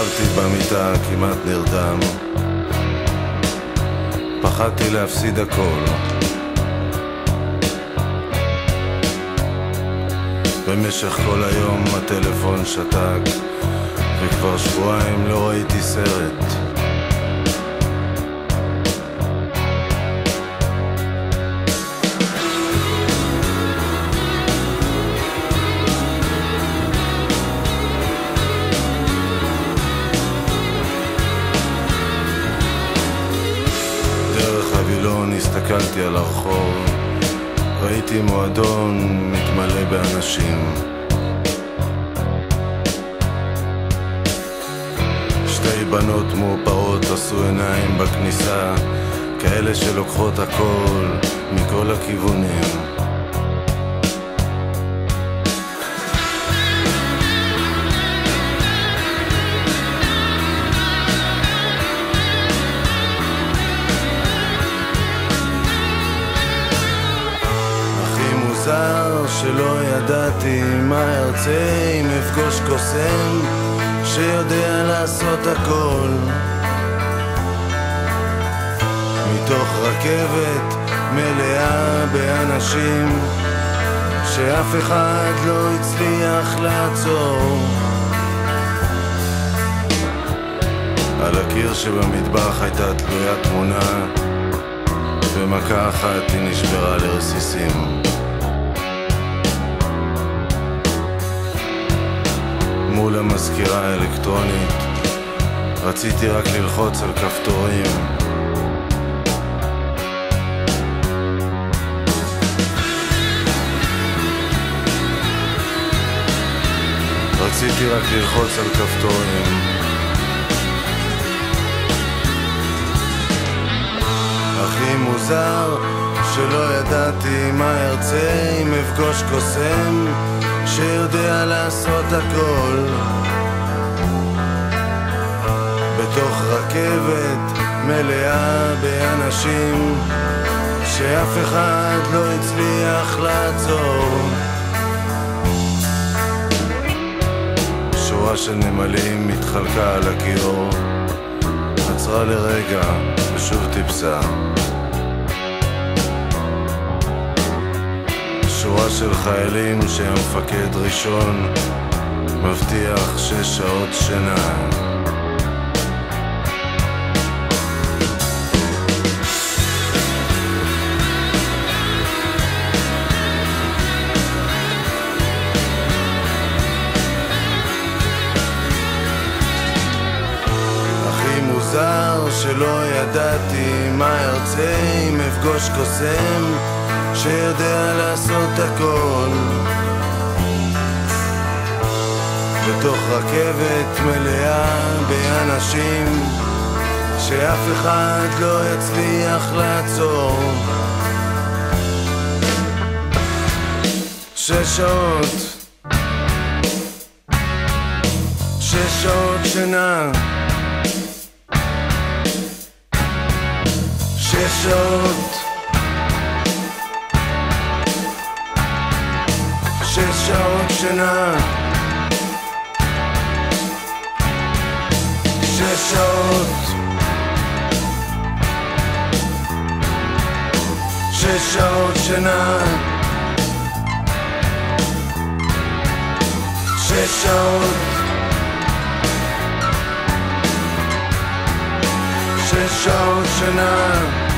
נפלתי במיטה כמעט נרדם, פחדתי להפסיד הכל. במשך כל היום הטלפון שתק, וכבר שבועיים לא ראיתי סרט. דרך הווילון הסתכלתי על הרחוב, ראיתי מועדון מתמלא באנשים. שתי בנות מאופרות עשו עיניים בכניסה, כאלה שלוקחות הכל מכל הכיוונים. שלא ידעתי מה ארצה אם אפגוש קוסם שיודע לעשות הכל. מתוך רכבת מלאה באנשים שאף אחד לא הצליח לעצור. על הקיר שבמטבח הייתה תלויה תמונה, ומכה אחת היא נשברה לרסיסים. מול המזכירה האלקטרונית רציתי רק ללחוץ על כפתורים. רציתי רק ללחוץ על כפתורים. הכי מוזר שלא ידעתי מה ארצה אם אפגוש קוסם שיודע לעשות הכל. בתוך רכבת מלאה באנשים שאף אחד לא הצליח לעצור. שורה של נמלים התחלקה על הכיור, עצרה לרגע ושוב טיפסה. שורה של חיילים שהמפקד ראשון מבטיח 6 שעות שינה. הכי מוזר שלא ידעתי מה ארצה אם אפגוש קוסם שיודע לעשות הכל. בתוך רכבת מלאה באנשים שאף אחד לא יצליח לעצור. 6 שעות, 6 שעות שינה, 6 שעות, 6 שעות שינה, 6 שעות, 6 שעות שינה, 6 שעות, 6 שעות שינה.